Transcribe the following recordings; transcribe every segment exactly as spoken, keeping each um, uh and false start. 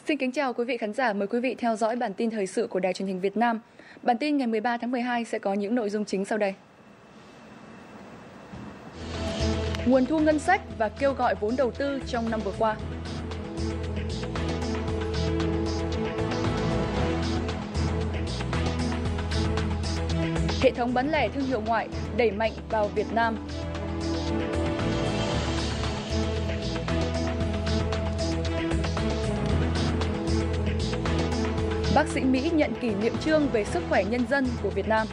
Xin kính chào quý vị khán giả, mời quý vị theo dõi bản tin thời sự của Đài Truyền hình Việt Nam. Bản tin ngày mười ba tháng mười hai sẽ có những nội dung chính sau đây. Nguồn thu ngân sách và kêu gọi vốn đầu tư trong năm vừa qua. Hệ thống bán lẻ thương hiệu ngoại đẩy mạnh vào Việt Nam. Bác sĩ Mỹ nhận kỷ niệm chương về sức khỏe nhân dân của Việt Nam.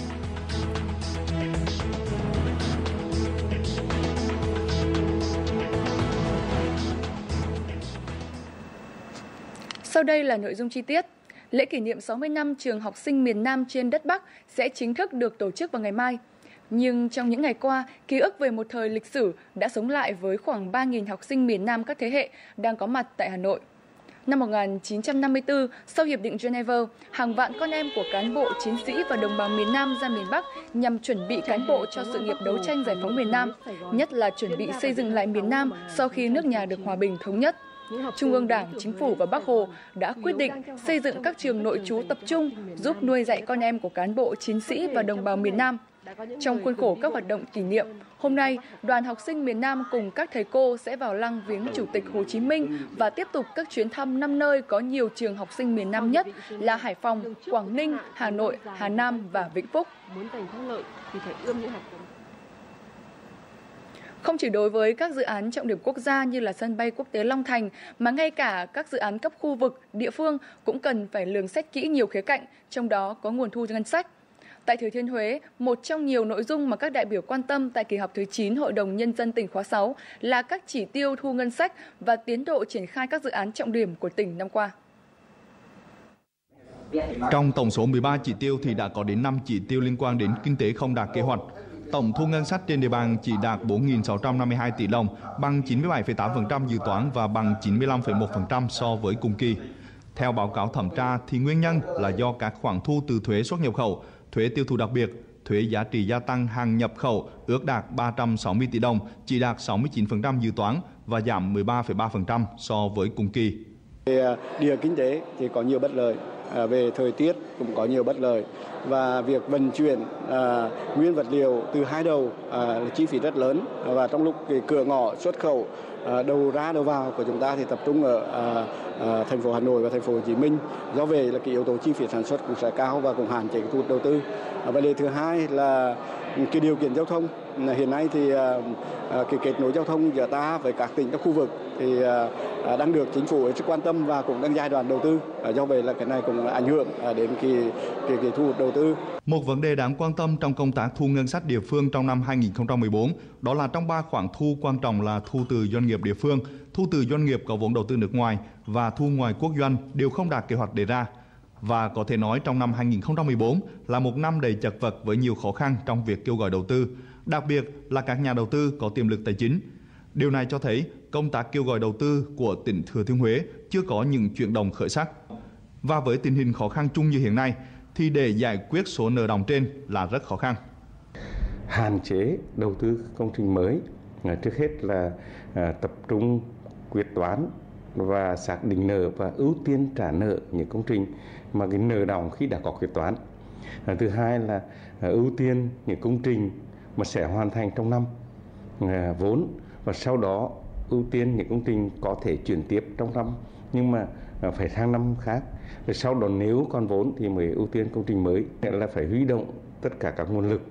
Sau đây là nội dung chi tiết. Lễ kỷ niệm sáu mươi năm trường học sinh miền Nam trên đất Bắc sẽ chính thức được tổ chức vào ngày mai. Nhưng trong những ngày qua, ký ức về một thời lịch sử đã sống lại với khoảng ba nghìn học sinh miền Nam các thế hệ đang có mặt tại Hà Nội. Năm một nghìn chín trăm năm mươi tư, sau Hiệp định Geneva, hàng vạn con em của cán bộ, chiến sĩ và đồng bào miền Nam ra miền Bắc nhằm chuẩn bị cán bộ cho sự nghiệp đấu tranh giải phóng miền Nam, nhất là chuẩn bị xây dựng lại miền Nam sau khi nước nhà được hòa bình thống nhất. Trung ương Đảng, Chính phủ và Bác Hồ đã quyết định xây dựng các trường nội trú tập trung giúp nuôi dạy con em của cán bộ, chiến sĩ và đồng bào miền Nam. Trong khuôn khổ các hoạt động kỷ niệm, hôm nay, đoàn học sinh miền Nam cùng các thầy cô sẽ vào lăng viếng Chủ tịch Hồ Chí Minh và tiếp tục các chuyến thăm năm nơi có nhiều trường học sinh miền Nam nhất là Hải Phòng, Quảng Ninh, Hà Nội, Hà Nam và Vĩnh Phúc. Không chỉ đối với các dự án trọng điểm quốc gia như là sân bay quốc tế Long Thành, mà ngay cả các dự án cấp khu vực, địa phương cũng cần phải lường xét kỹ nhiều khía cạnh, trong đó có nguồn thu ngân sách. Tại Thừa Thiên Huế, một trong nhiều nội dung mà các đại biểu quan tâm tại kỳ họp thứ chín Hội đồng Nhân dân tỉnh khóa sáu là các chỉ tiêu thu ngân sách và tiến độ triển khai các dự án trọng điểm của tỉnh năm qua. Trong tổng số mười ba chỉ tiêu thì đã có đến năm chỉ tiêu liên quan đến kinh tế không đạt kế hoạch. Tổng thu ngân sách trên địa bàn chỉ đạt bốn nghìn sáu trăm năm mươi hai tỷ đồng, bằng chín mươi bảy phẩy tám phần trăm dự toán và bằng chín mươi lăm phẩy một phần trăm so với cùng kỳ. Theo báo cáo thẩm tra thì nguyên nhân là do các khoản thu từ thuế xuất nhập khẩu, thuế tiêu thụ đặc biệt, thuế giá trị gia tăng hàng nhập khẩu ước đạt ba trăm sáu mươi tỷ đồng, chỉ đạt sáu mươi chín phần trăm dự toán và giảm mười ba phẩy ba phần trăm so với cùng kỳ. Về địa kinh tế thì có nhiều bất lợi, về thời tiết cũng có nhiều bất lợi và việc vận chuyển à, nguyên vật liệu từ hai đầu à, là chi phí rất lớn, và trong lúc cái cửa ngõ xuất khẩu à, đầu ra đầu vào của chúng ta thì tập trung ở à, à, thành phố Hà Nội và thành phố Hồ Chí Minh. Do vậy là cái yếu tố chi phí sản xuất cũng sẽ cao và cũng hạn chế thu hút đầu tư. À, vấn đề thứ hai là cái điều kiện giao thông. Hiện nay thì à, cái kết nối giao thông giữa ta với các tỉnh các khu vực thì à, đang được chính phủ rất quan tâm và cũng đang giai đoạn đầu tư. À, do vậy là cái này cũng ảnh hưởng à, đến cái, cái, cái thu hút đầu tư. Một vấn đề đáng quan tâm trong công tác thu ngân sách địa phương trong năm hai nghìn không trăm mười bốn đó là trong ba khoản thu quan trọng là thu từ doanh nghiệp địa phương, thu từ doanh nghiệp có vốn đầu tư nước ngoài và thu ngoài quốc doanh đều không đạt kế hoạch đề ra. Và có thể nói trong năm hai nghìn không trăm mười bốn là một năm đầy chật vật với nhiều khó khăn trong việc kêu gọi đầu tư, đặc biệt là các nhà đầu tư có tiềm lực tài chính. Điều này cho thấy công tác kêu gọi đầu tư của tỉnh Thừa Thiên Huế chưa có những chuyển động khởi sắc. Và với tình hình khó khăn chung như hiện nay, thì để giải quyết số nợ đọng trên là rất khó khăn. Hạn chế đầu tư công trình mới, trước hết là tập trung quyết toán và xác định nợ và ưu tiên trả nợ những công trình mà cái nợ đọng khi đã có quyết toán. Thứ hai là ưu tiên những công trình mà sẽ hoàn thành trong năm vốn, và sau đó ưu tiên những công trình có thể chuyển tiếp trong năm nhưng mà phải sang năm khác. Rồi sau đó nếu còn vốn thì mới ưu tiên công trình mới, nghĩa là phải huy động tất cả các nguồn lực.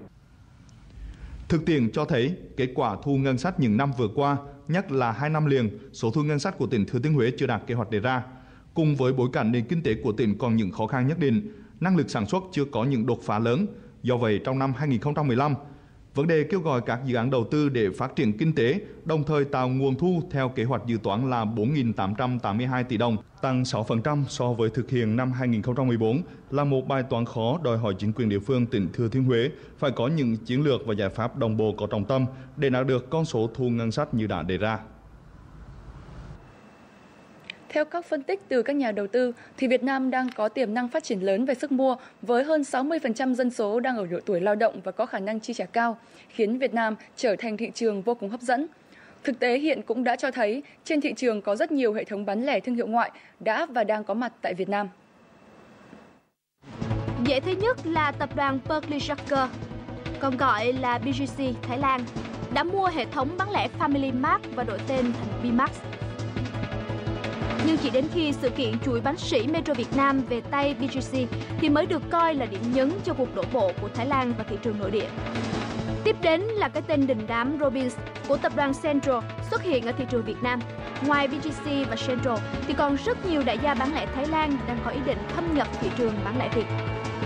Thực tiễn cho thấy kết quả thu ngân sách những năm vừa qua, nhất là hai năm liền, số thu ngân sách của tỉnh Thừa Thiên Huế chưa đạt kế hoạch đề ra. Cùng với bối cảnh nền kinh tế của tỉnh còn những khó khăn nhất định, năng lực sản xuất chưa có những đột phá lớn. Do vậy, trong năm hai nghìn không trăm mười lăm, vấn đề kêu gọi các dự án đầu tư để phát triển kinh tế, đồng thời tạo nguồn thu theo kế hoạch dự toán là bốn nghìn tám trăm tám mươi hai tỷ đồng, tăng sáu phần trăm so với thực hiện năm hai nghìn không trăm mười bốn, là một bài toán khó đòi hỏi chính quyền địa phương tỉnh Thừa Thiên Huế phải có những chiến lược và giải pháp đồng bộ có trọng tâm để đạt được con số thu ngân sách như đã đề ra. Theo các phân tích từ các nhà đầu tư, thì Việt Nam đang có tiềm năng phát triển lớn về sức mua với hơn sáu mươi phần trăm dân số đang ở độ tuổi lao động và có khả năng chi trả cao, khiến Việt Nam trở thành thị trường vô cùng hấp dẫn. Thực tế hiện cũng đã cho thấy trên thị trường có rất nhiều hệ thống bán lẻ thương hiệu ngoại đã và đang có mặt tại Việt Nam. Dễ thấy nhất là tập đoàn Berkeley Jucker, còn gọi là bê giê xê Thái Lan, đã mua hệ thống bán lẻ Family Mart và đổi tên thành B-Max. Nhưng chỉ đến khi sự kiện chuỗi bánh sỉ Metro Việt Nam về tay bê giê xê thì mới được coi là điểm nhấn cho cuộc đổ bộ của Thái Lan vào thị trường nội địa. Tiếp đến là cái tên đình đám Robbins của tập đoàn Central xuất hiện ở thị trường Việt Nam. Ngoài bê giê xê và Central thì còn rất nhiều đại gia bán lẻ Thái Lan đang có ý định thâm nhập thị trường bán lẻ Việt.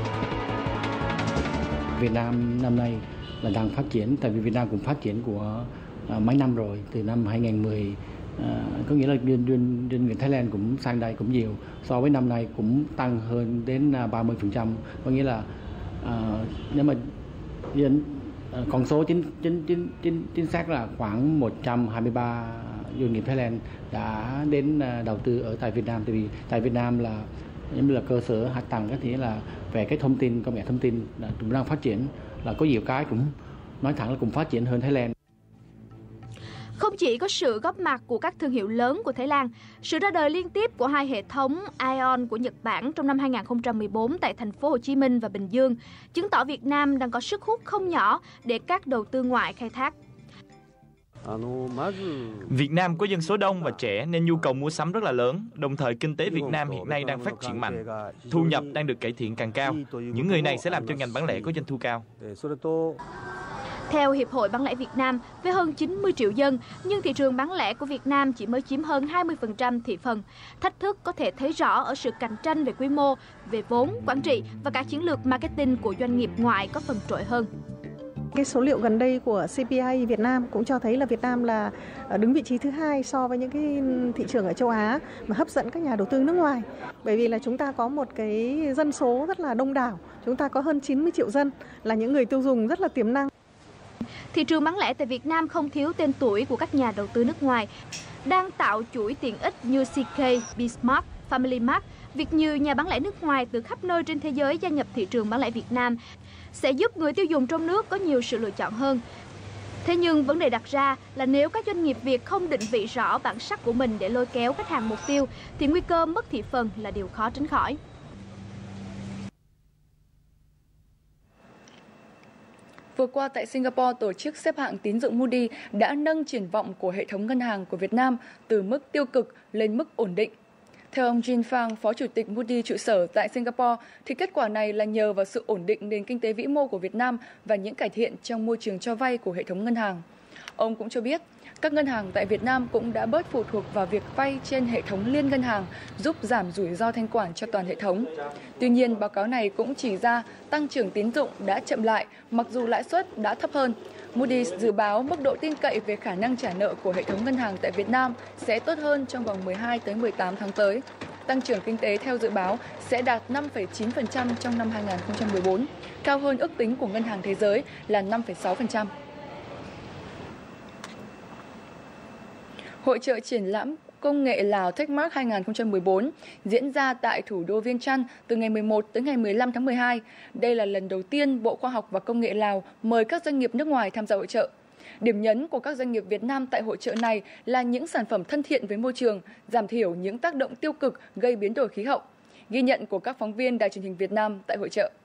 Việt Nam năm nay là đang phát triển, tại vì Việt Nam cũng phát triển của uh, mấy năm rồi, từ năm hai không một không, uh, có nghĩa là doanh doanh doanh nghiệp Thái Lan cũng sang đây cũng nhiều, so với năm nay cũng tăng hơn đến uh, ba mươi phần trăm, có nghĩa là uh, nếu mà doanh uh, con số chính chính chính chính chính xác là khoảng một trăm hai mươi ba doanh nghiệp Thái Lan đã đến uh, đầu tư ở tại Việt Nam, tại vì tại Việt Nam là giống như là cơ sở hạ tầng, có thể là về cái thông tin, công nghệ thông tin là cũng đang phát triển, là có nhiều cái cũng nói thẳng là cũng phát triển hơn Thái Lan. Không chỉ có sự góp mặt của các thương hiệu lớn của Thái Lan, sự ra đời liên tiếp của hai hệ thống Aeon của Nhật Bản trong năm hai không một bốn tại thành phố Hồ Chí Minh và Bình Dương chứng tỏ Việt Nam đang có sức hút không nhỏ để các đầu tư ngoại khai thác. Việt Nam có dân số đông và trẻ nên nhu cầu mua sắm rất là lớn. Đồng thời kinh tế Việt Nam hiện nay đang phát triển mạnh, thu nhập đang được cải thiện càng cao. Những người này sẽ làm cho ngành bán lẻ có doanh thu cao. Theo Hiệp hội Bán lẻ Việt Nam, với hơn chín mươi triệu dân, nhưng thị trường bán lẻ của Việt Nam chỉ mới chiếm hơn hai mươi phần trăm thị phần. Thách thức có thể thấy rõ ở sự cạnh tranh về quy mô, về vốn, quản trị và cả chiến lược marketing của doanh nghiệp ngoại có phần trội hơn. Cái số liệu gần đây của xê pê i Việt Nam cũng cho thấy là Việt Nam là đứng vị trí thứ hai so với những cái thị trường ở châu Á mà hấp dẫn các nhà đầu tư nước ngoài. Bởi vì là chúng ta có một cái dân số rất là đông đảo, chúng ta có hơn chín mươi triệu dân là những người tiêu dùng rất là tiềm năng. Thị trường bán lẻ tại Việt Nam không thiếu tên tuổi của các nhà đầu tư nước ngoài, đang tạo chuỗi tiện ích như xê ca, B-Smart, Family Mart. Việc nhiều nhà bán lẻ nước ngoài từ khắp nơi trên thế giới gia nhập thị trường bán lẻ Việt Nam sẽ giúp người tiêu dùng trong nước có nhiều sự lựa chọn hơn. Thế nhưng vấn đề đặt ra là nếu các doanh nghiệp Việt không định vị rõ bản sắc của mình để lôi kéo khách hàng mục tiêu thì nguy cơ mất thị phần là điều khó tránh khỏi. Vừa qua tại Singapore, tổ chức xếp hạng tín dụng Moody đã nâng triển vọng của hệ thống ngân hàng của Việt Nam từ mức tiêu cực lên mức ổn định. Theo ông Jin Fang, Phó Chủ tịch Moody trụ sở tại Singapore, thì kết quả này là nhờ vào sự ổn định nền kinh tế vĩ mô của Việt Nam và những cải thiện trong môi trường cho vay của hệ thống ngân hàng. Ông cũng cho biết, các ngân hàng tại Việt Nam cũng đã bớt phụ thuộc vào việc vay trên hệ thống liên ngân hàng, giúp giảm rủi ro thanh khoản cho toàn hệ thống. Tuy nhiên, báo cáo này cũng chỉ ra tăng trưởng tín dụng đã chậm lại, mặc dù lãi suất đã thấp hơn. Moody's dự báo mức độ tin cậy về khả năng trả nợ của hệ thống ngân hàng tại Việt Nam sẽ tốt hơn trong vòng mười hai tới mười tám tháng tới. Tăng trưởng kinh tế theo dự báo sẽ đạt năm phẩy chín phần trăm trong năm hai không một bốn, cao hơn ước tính của Ngân hàng Thế giới là năm phẩy sáu phần trăm. Hội chợ triển lãm công nghệ Lào Techmark hai không một bốn diễn ra tại thủ đô Viêng Chăn từ ngày mười một tới ngày mười lăm tháng mười hai. Đây là lần đầu tiên Bộ Khoa học và Công nghệ Lào mời các doanh nghiệp nước ngoài tham gia hội chợ. Điểm nhấn của các doanh nghiệp Việt Nam tại hội chợ này là những sản phẩm thân thiện với môi trường, giảm thiểu những tác động tiêu cực gây biến đổi khí hậu. Ghi nhận của các phóng viên Đài Truyền hình Việt Nam tại hội chợ.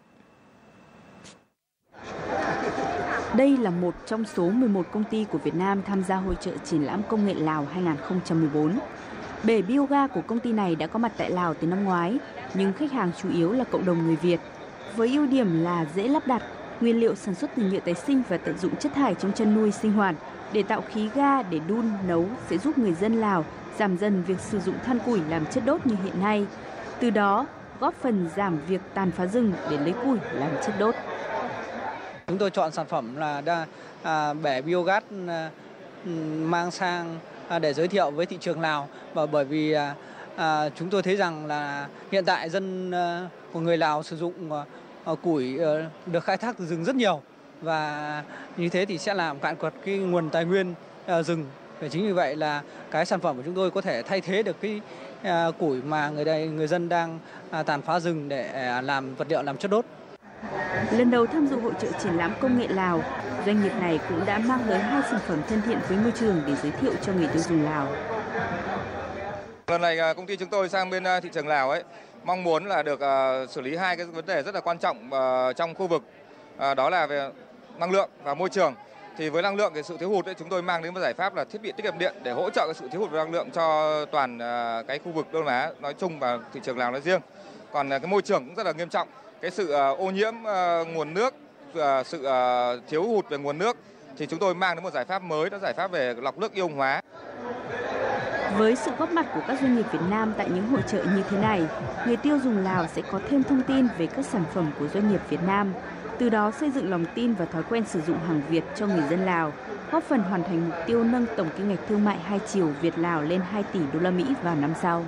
Đây là một trong số mười một công ty của Việt Nam tham gia hội chợ triển lãm công nghệ Lào hai không một bốn. Bể bioga của công ty này đã có mặt tại Lào từ năm ngoái, nhưng khách hàng chủ yếu là cộng đồng người Việt. Với ưu điểm là dễ lắp đặt, nguyên liệu sản xuất từ nhựa tái sinh và tận dụng chất thải trong chăn nuôi sinh hoạt để tạo khí ga để đun, nấu sẽ giúp người dân Lào giảm dần việc sử dụng than củi làm chất đốt như hiện nay. Từ đó, góp phần giảm việc tàn phá rừng để lấy củi làm chất đốt. Chúng tôi chọn sản phẩm là đa, à, bể biogas à, mang sang à, để giới thiệu với thị trường Lào, và bởi vì à, à, chúng tôi thấy rằng là hiện tại dân à, của người Lào sử dụng à, củi à, được khai thác từ rừng rất nhiều, và như thế thì sẽ làm cạn kiệt cái nguồn tài nguyên à, rừng. Và chính vì vậy là cái sản phẩm của chúng tôi có thể thay thế được cái à, củi mà người đây người dân đang à, tàn phá rừng để à, làm vật liệu làm chất đốt. Lần đầu tham dự hội chợ triển lãm công nghệ Lào, doanh nghiệp này cũng đã mang tới hai sản phẩm thân thiện với môi trường để giới thiệu cho người tiêu dùng Lào. Lần này công ty chúng tôi sang bên thị trường Lào ấy, mong muốn là được uh, xử lý hai cái vấn đề rất là quan trọng uh, trong khu vực, uh, đó là về năng lượng và môi trường. Thì với năng lượng, cái sự thiếu hụt ấy, chúng tôi mang đến một giải pháp là thiết bị tiết kiệm điện để hỗ trợ cái sự thiếu hụt về năng lượng cho toàn uh, cái khu vực Đông Nam Á nói chung và thị trường Lào nói riêng. Còn uh, cái môi trường cũng rất là nghiêm trọng, cái sự uh, ô nhiễm uh, nguồn nước, uh, sự uh, thiếu hụt về nguồn nước thì chúng tôi mang đến một giải pháp mới, đó là giải pháp về lọc nước ion hóa. Với sự góp mặt của các doanh nghiệp Việt Nam tại những hội chợ như thế này, người tiêu dùng Lào sẽ có thêm thông tin về các sản phẩm của doanh nghiệp Việt Nam, từ đó xây dựng lòng tin và thói quen sử dụng hàng Việt cho người dân Lào, góp phần hoàn thành mục tiêu nâng tổng kim ngạch thương mại hai chiều Việt-Lào lên hai tỷ đô la Mỹ vào năm sau.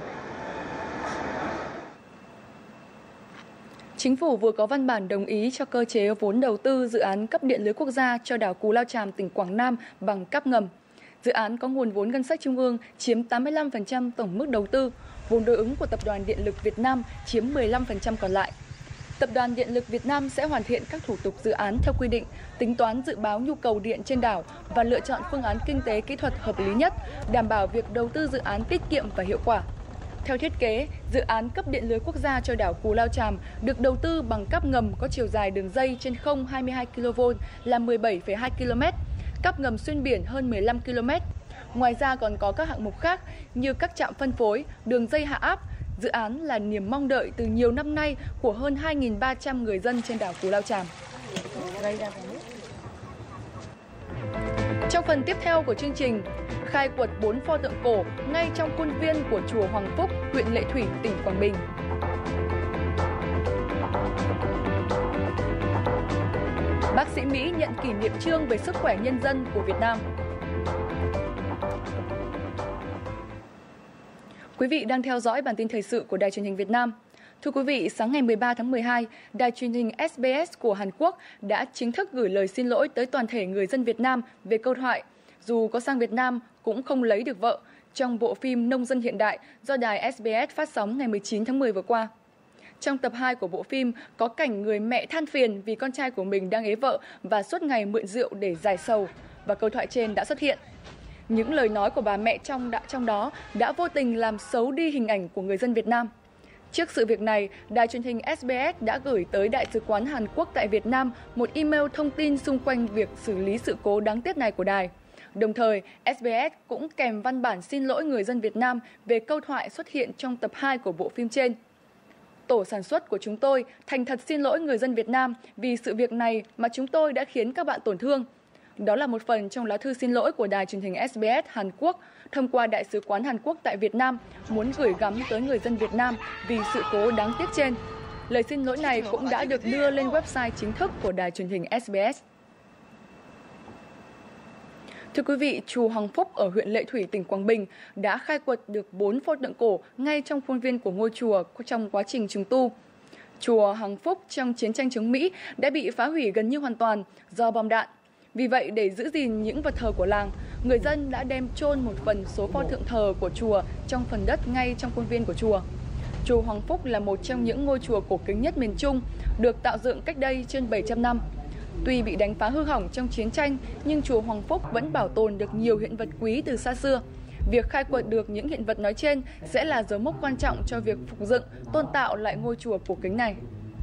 Chính phủ vừa có văn bản đồng ý cho cơ chế vốn đầu tư dự án cấp điện lưới quốc gia cho đảo Cù Lao Chàm, tỉnh Quảng Nam bằng cáp ngầm. Dự án có nguồn vốn ngân sách trung ương chiếm tám mươi lăm phần trăm tổng mức đầu tư, vốn đối ứng của Tập đoàn Điện lực Việt Nam chiếm mười lăm phần trăm còn lại. Tập đoàn Điện lực Việt Nam sẽ hoàn thiện các thủ tục dự án theo quy định, tính toán dự báo nhu cầu điện trên đảo và lựa chọn phương án kinh tế kỹ thuật hợp lý nhất, đảm bảo việc đầu tư dự án tiết kiệm và hiệu quả. Theo thiết kế, dự án cấp điện lưới quốc gia cho đảo Cù Lao Chàm được đầu tư bằng cáp ngầm có chiều dài đường dây trên không hai mươi hai ki lô vôn là mười bảy phẩy hai ki lô mét, cáp ngầm xuyên biển hơn mười lăm ki lô mét. Ngoài ra còn có các hạng mục khác như các trạm phân phối, đường dây hạ áp. Dự án là niềm mong đợi từ nhiều năm nay của hơn hai nghìn ba trăm người dân trên đảo Cù Lao Chàm. Trong phần tiếp theo của chương trình, khai quật bốn pho tượng cổ ngay trong khuôn viên của chùa Hoàng Phúc, huyện Lệ Thủy, tỉnh Quảng Bình. Bác sĩ Mỹ nhận kỷ niệm chương về sức khỏe nhân dân của Việt Nam. Quý vị đang theo dõi bản tin thời sự của Đài Truyền hình Việt Nam. Thưa quý vị, sáng ngày mười ba tháng mười hai, Đài Truyền hình ét bê ét của Hàn Quốc đã chính thức gửi lời xin lỗi tới toàn thể người dân Việt Nam về câu thoại "Dù có sang Việt Nam cũng không lấy được vợ" trong bộ phim Nông dân hiện đại do đài ét bê ét phát sóng ngày mười chín tháng mười vừa qua. Trong tập hai của bộ phim có cảnh người mẹ than phiền vì con trai của mình đang ế vợ và suốt ngày mượn rượu để giải sầu, và câu thoại trên đã xuất hiện. Những lời nói của bà mẹ trong đã, trong đó đã vô tình làm xấu đi hình ảnh của người dân Việt Nam. Trước sự việc này, Đài Truyền hình ét bê ét đã gửi tới Đại sứ quán Hàn Quốc tại Việt Nam một email thông tin xung quanh việc xử lý sự cố đáng tiếc này của đài. Đồng thời, ét bê ét cũng kèm văn bản xin lỗi người dân Việt Nam về câu thoại xuất hiện trong tập hai của bộ phim trên. Tổ sản xuất của chúng tôi thành thật xin lỗi người dân Việt Nam vì sự việc này mà chúng tôi đã khiến các bạn tổn thương. Đó là một phần trong lá thư xin lỗi của Đài Truyền hình ét bê ét Hàn Quốc thông qua Đại sứ quán Hàn Quốc tại Việt Nam muốn gửi gắm tới người dân Việt Nam vì sự cố đáng tiếc trên. Lời xin lỗi này cũng đã được đưa lên website chính thức của Đài Truyền hình ét bê ét. Thưa quý vị, chùa Hoàng Phúc ở huyện Lệ Thủy, tỉnh Quảng Bình đã khai quật được bốn pho tượng cổ ngay trong khuôn viên của ngôi chùa trong quá trình trùng tu. Chùa Hoàng Phúc trong chiến tranh chống Mỹ đã bị phá hủy gần như hoàn toàn do bom đạn. Vì vậy, để giữ gìn những vật thờ của làng, người dân đã đem chôn một phần số pho tượng thờ của chùa trong phần đất ngay trong khuôn viên của chùa. Chùa Hoàng Phúc là một trong những ngôi chùa cổ kính nhất miền Trung, được tạo dựng cách đây trên bảy trăm năm. Tuy bị đánh phá hư hỏng trong chiến tranh, nhưng chùa Hoàng Phúc vẫn bảo tồn được nhiều hiện vật quý từ xa xưa. Việc khai quật được những hiện vật nói trên sẽ là dấu mốc quan trọng cho việc phục dựng, tôn tạo lại ngôi chùa cổ kính này.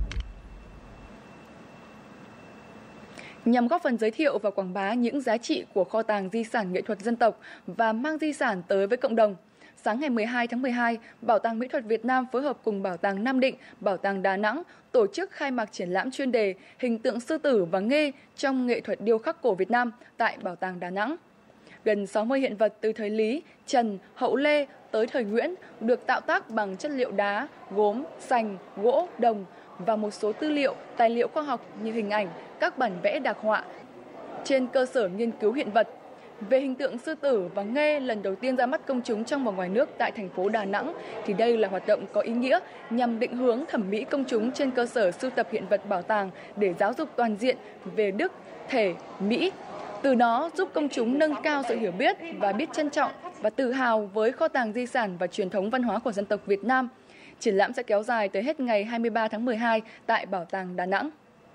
Nhằm góp phần giới thiệu và quảng bá những giá trị của kho tàng di sản nghệ thuật dân tộc và mang di sản tới với cộng đồng, sáng ngày mười hai tháng mười hai, Bảo tàng Mỹ thuật Việt Nam phối hợp cùng Bảo tàng Nam Định, Bảo tàng Đà Nẵng tổ chức khai mạc triển lãm chuyên đề Hình tượng sư tử và nghê trong nghệ thuật điêu khắc cổ Việt Nam tại Bảo tàng Đà Nẵng. Gần sáu mươi hiện vật từ thời Lý, Trần, Hậu Lê tới thời Nguyễn được tạo tác bằng chất liệu đá, gốm, sành, gỗ, đồng và một số tư liệu, tài liệu khoa học như hình ảnh, các bản vẽ đạc họa. Trên cơ sở nghiên cứu hiện vật, về hình tượng sư tử và nghê lần đầu tiên ra mắt công chúng trong và ngoài nước tại thành phố Đà Nẵng, thì đây là hoạt động có ý nghĩa nhằm định hướng thẩm mỹ công chúng trên cơ sở sưu tập hiện vật bảo tàng để giáo dục toàn diện về đức, thể, mỹ. Từ đó giúp công chúng nâng cao sự hiểu biết và biết trân trọng và tự hào với kho tàng di sản và truyền thống văn hóa của dân tộc Việt Nam. Triển lãm sẽ kéo dài tới hết ngày hai mươi ba tháng mười hai tại Bảo tàng Đà Nẵng.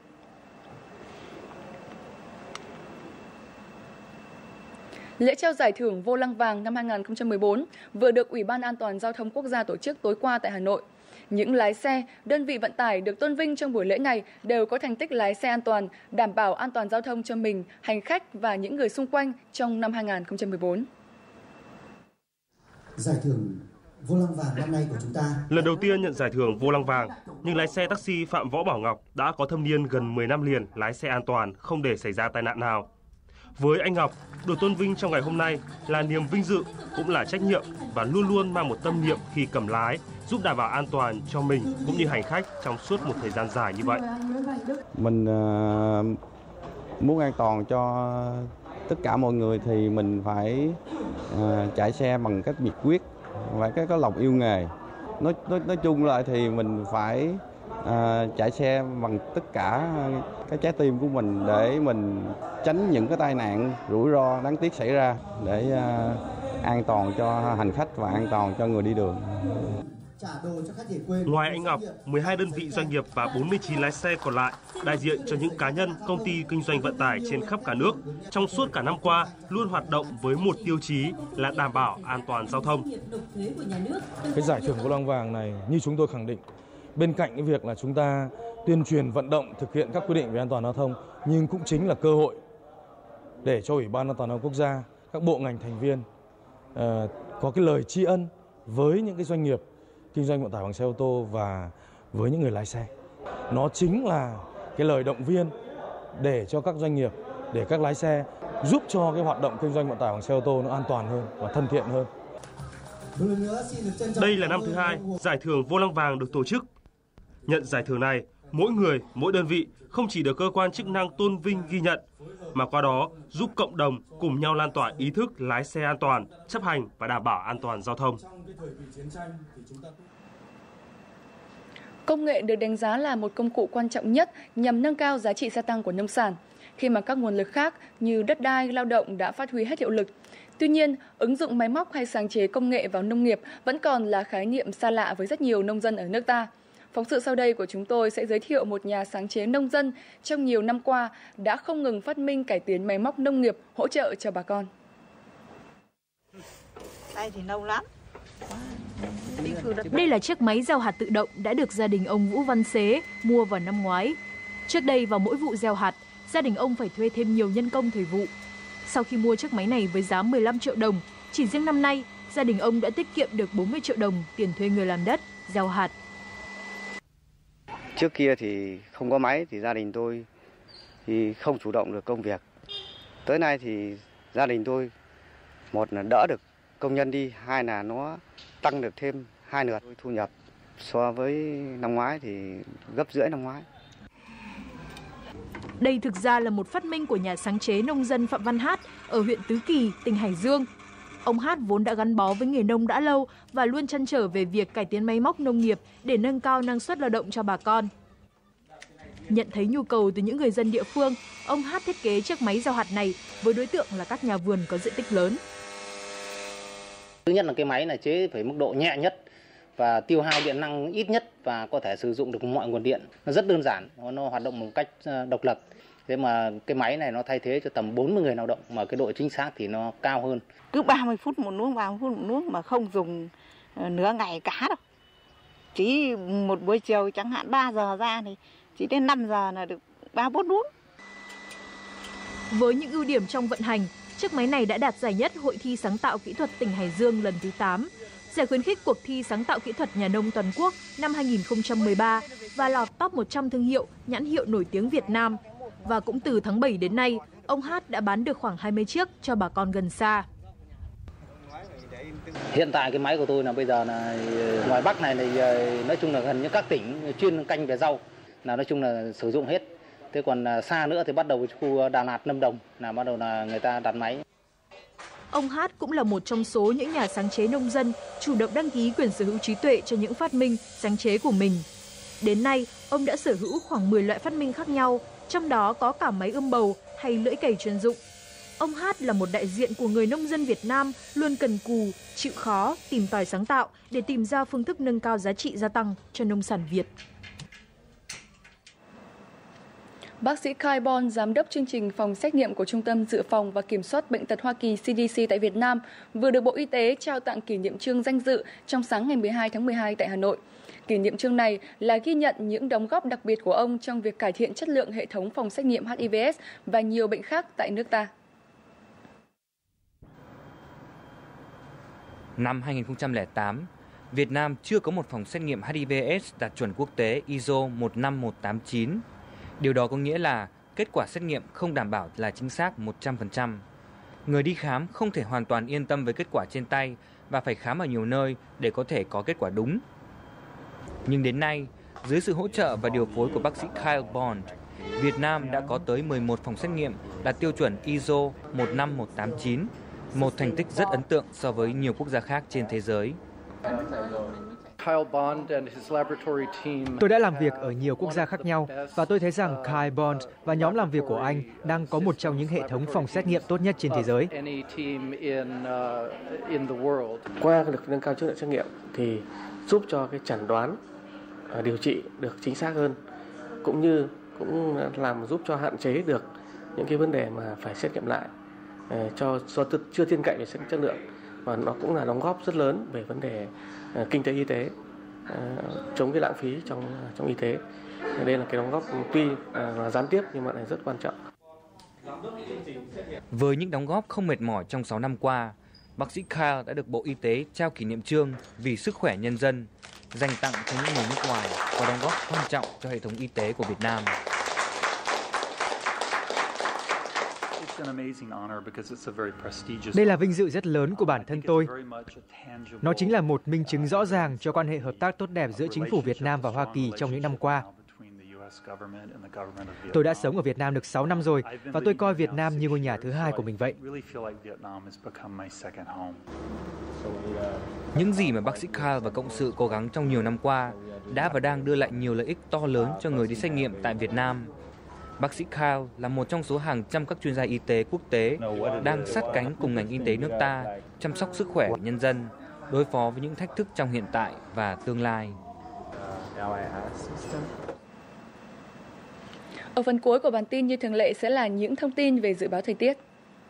Lễ trao giải thưởng Vô Lăng Vàng năm hai nghìn không trăm mười bốn vừa được Ủy ban An toàn Giao thông Quốc gia tổ chức tối qua tại Hà Nội. Những lái xe, đơn vị vận tải được tôn vinh trong buổi lễ này đều có thành tích lái xe an toàn, đảm bảo an toàn giao thông cho mình, hành khách và những người xung quanh trong năm hai nghìn không trăm mười bốn. Giải thưởng Vô Lăng Vàng năm nay của chúng ta lần đầu tiên nhận giải thưởng Vô Lăng Vàng, nhưng lái xe taxi Phạm Võ Bảo Ngọc đã có thâm niên gần mười năm liền lái xe an toàn, không để xảy ra tai nạn nào. Với anh Ngọc, được tôn vinh trong ngày hôm nay là niềm vinh dự, cũng là trách nhiệm và luôn luôn mang một tâm niệm khi cầm lái, giúp đảm bảo an toàn cho mình cũng như hành khách trong suốt một thời gian dài như vậy. Mình uh, muốn an toàn cho tất cả mọi người thì mình phải uh, chạy xe bằng cách nhiệt quyết và cái có lòng yêu nghề. Nói nói nói chung lại thì mình phải À, chạy xe bằng tất cả cái trái tim của mình để mình tránh những cái tai nạn rủi ro đáng tiếc xảy ra, để à, an toàn cho hành khách và an toàn cho người đi đường. Ngoài anh Ngọc, mười hai đơn vị doanh nghiệp và bốn mươi chín lái xe còn lại đại diện cho những cá nhân, công ty kinh doanh vận tải trên khắp cả nước trong suốt cả năm qua luôn hoạt động với một tiêu chí là đảm bảo an toàn giao thông. Cái giải thưởng Vô Lăng Vàng này như chúng tôi khẳng định, bên cạnh cái việc là chúng ta tuyên truyền vận động thực hiện các quy định về an toàn giao thông, nhưng cũng chính là cơ hội để cho Ủy ban An toàn giao thông Quốc gia, các bộ ngành thành viên uh, có cái lời tri ân với những cái doanh nghiệp kinh doanh vận tải bằng xe ô tô và với những người lái xe. Nó chính là cái lời động viên để cho các doanh nghiệp, để các lái xe giúp cho cái hoạt động kinh doanh vận tải bằng xe ô tô nó an toàn hơn và thân thiện hơn. Đây là năm thứ hai giải thưởng Vô Lăng Vàng được tổ chức. Nhận giải thưởng này, mỗi người, mỗi đơn vị không chỉ được cơ quan chức năng tôn vinh ghi nhận, mà qua đó giúp cộng đồng cùng nhau lan tỏa ý thức lái xe an toàn, chấp hành và đảm bảo an toàn giao thông. Công nghệ được đánh giá là một công cụ quan trọng nhất nhằm nâng cao giá trị gia tăng của nông sản, khi mà các nguồn lực khác như đất đai, lao động đã phát huy hết hiệu lực. Tuy nhiên, ứng dụng máy móc hay sáng chế công nghệ vào nông nghiệp vẫn còn là khái niệm xa lạ với rất nhiều nông dân ở nước ta. Phóng sự sau đây của chúng tôi sẽ giới thiệu một nhà sáng chế nông dân trong nhiều năm qua đã không ngừng phát minh cải tiến máy móc nông nghiệp hỗ trợ cho bà con. Đây thì nâu lắm. Đây là chiếc máy gieo hạt tự động đã được gia đình ông Vũ Văn Xế mua vào năm ngoái. Trước đây vào mỗi vụ gieo hạt, gia đình ông phải thuê thêm nhiều nhân công thời vụ. Sau khi mua chiếc máy này với giá mười lăm triệu đồng, chỉ riêng năm nay, gia đình ông đã tiết kiệm được bốn mươi triệu đồng tiền thuê người làm đất, gieo hạt. Trước kia thì không có máy thì gia đình tôi thì không chủ động được công việc. Tới nay thì gia đình tôi một là đỡ được công nhân đi, hai là nó tăng được thêm hai lượt thu nhập so với năm ngoái thì gấp rưỡi năm ngoái. Đây thực ra là một phát minh của nhà sáng chế nông dân Phạm Văn Hát ở huyện Tứ Kỳ, tỉnh Hải Dương. Ông Hát vốn đã gắn bó với nghề nông đã lâu và luôn trăn trở về việc cải tiến máy móc nông nghiệp để nâng cao năng suất lao động cho bà con. Nhận thấy nhu cầu từ những người dân địa phương, ông Hát thiết kế chiếc máy gieo hạt này với đối tượng là các nhà vườn có diện tích lớn. Thứ nhất là cái máy này chế phải mức độ nhẹ nhất và tiêu hao điện năng ít nhất và có thể sử dụng được mọi nguồn điện. Nó rất đơn giản, nó hoạt động một cách độc lập. Thế mà cái máy này nó thay thế cho tầm bốn mươi người lao động mà cái độ chính xác thì nó cao hơn. Cứ ba mươi phút một nuốt, ba mươi phút một nuốt mà không dùng nửa ngày cả đâu. Chỉ một buổi chiều chẳng hạn ba giờ ra thì chỉ đến năm giờ là được ba bốn nuốt. Với những ưu điểm trong vận hành, chiếc máy này đã đạt giải nhất Hội thi sáng tạo kỹ thuật tỉnh Hải Dương lần thứ tám, giải khuyến khích cuộc thi sáng tạo kỹ thuật nhà nông toàn quốc năm hai nghìn không trăm mười ba và lọt top một trăm thương hiệu, nhãn hiệu nổi tiếng Việt Nam. Và cũng từ tháng bảy đến nay, ông Hát đã bán được khoảng hai mươi chiếc cho bà con gần xa. Hiện tại cái máy của tôi là bây giờ là ngoài Bắc này thì nói chung là gần như các tỉnh chuyên canh về rau là nói chung là sử dụng hết. Thế còn xa nữa thì bắt đầu khu Đà Lạt, Lâm Đồng là bắt đầu là người ta đặt máy. Ông Hát cũng là một trong số những nhà sáng chế nông dân chủ động đăng ký quyền sở hữu trí tuệ cho những phát minh, sáng chế của mình. Đến nay, ông đã sở hữu khoảng mười loại phát minh khác nhau, trong đó có cả máy ươm bầu hay lưỡi cày chuyên dụng. Ông Hát là một đại diện của người nông dân Việt Nam luôn cần cù, chịu khó, tìm tòi sáng tạo để tìm ra phương thức nâng cao giá trị gia tăng cho nông sản Việt. Bác sĩ Kyle Bond, giám đốc chương trình phòng xét nghiệm của Trung tâm Dự phòng và Kiểm soát Bệnh tật Hoa Kỳ C D C tại Việt Nam, vừa được Bộ Y tế trao tặng kỷ niệm chương danh dự trong sáng ngày mười hai tháng mười hai tại Hà Nội. Kỷ niệm chương này là ghi nhận những đóng góp đặc biệt của ông trong việc cải thiện chất lượng hệ thống phòng xét nghiệm H I V S và nhiều bệnh khác tại nước ta. Năm hai nghìn không trăm lẻ tám, Việt Nam chưa có một phòng xét nghiệm H I V S đạt chuẩn quốc tế I S O một năm một tám chín. Điều đó có nghĩa là kết quả xét nghiệm không đảm bảo là chính xác một trăm phần trăm. Người đi khám không thể hoàn toàn yên tâm với kết quả trên tay và phải khám ở nhiều nơi để có thể có kết quả đúng. Nhưng đến nay, dưới sự hỗ trợ và điều phối của bác sĩ Kyle Bond, Việt Nam đã có tới mười một phòng xét nghiệm đạt tiêu chuẩn I S O một năm một tám chín, một thành tích rất ấn tượng so với nhiều quốc gia khác trên thế giới. Tôi đã làm việc ở nhiều quốc gia khác nhau và tôi thấy rằng Kyle Bond và nhóm làm việc của anh đang có một trong những hệ thống phòng xét nghiệm tốt nhất trên thế giới. Qua việc nâng cao chất lượng xét nghiệm thì giúp cho cái chẩn đoán, điều trị được chính xác hơn, cũng như cũng làm giúp cho hạn chế được những cái vấn đề mà phải xét nghiệm lại cho do chưa tin cậy về chất lượng, và nó cũng là đóng góp rất lớn về vấn đề uh, kinh tế y tế, uh, chống cái lãng phí trong trong y tế. Đây là cái đóng góp tuy uh, là gián tiếp nhưng mà lại rất quan trọng. Với những đóng góp không mệt mỏi trong sáu năm qua, bác sĩ Kyle đã được Bộ Y tế trao kỷ niệm chương vì sức khỏe nhân dân, dành tặng cho những người nước ngoài có đóng góp quan trọng cho hệ thống y tế của Việt Nam. Đây là vinh dự rất lớn của bản thân tôi. Nó chính là một minh chứng rõ ràng cho quan hệ hợp tác tốt đẹp giữa chính phủ Việt Nam và Hoa Kỳ trong những năm qua. Tôi đã sống ở Việt Nam được sáu năm rồi và tôi coi Việt Nam như ngôi nhà thứ hai của mình vậy. Những gì mà bác sĩ Kyle và cộng sự cố gắng trong nhiều năm qua đã và đang đưa lại nhiều lợi ích to lớn cho người đi xét nghiệm tại Việt Nam. Bác sĩ Kyle là một trong số hàng trăm các chuyên gia y tế quốc tế đang sát cánh cùng ngành y tế nước ta chăm sóc sức khỏe của nhân dân, đối phó với những thách thức trong hiện tại và tương lai. Ở phần cuối của bản tin như thường lệ sẽ là những thông tin về dự báo thời tiết.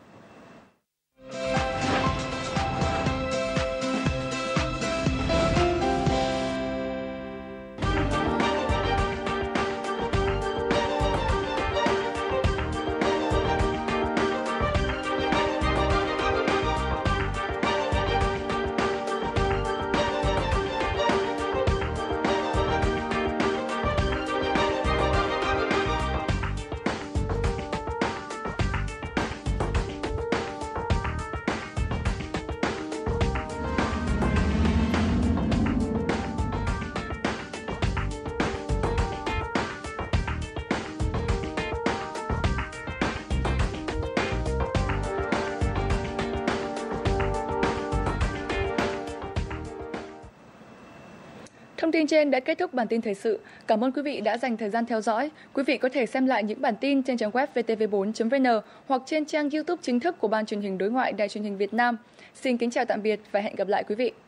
Thông tin trên đã kết thúc bản tin thời sự. Cảm ơn quý vị đã dành thời gian theo dõi. Quý vị có thể xem lại những bản tin trên trang web v t v bốn chấm v n hoặc trên trang YouTube chính thức của Ban Truyền hình Đối ngoại Đài Truyền hình Việt Nam. Xin kính chào tạm biệt và hẹn gặp lại quý vị.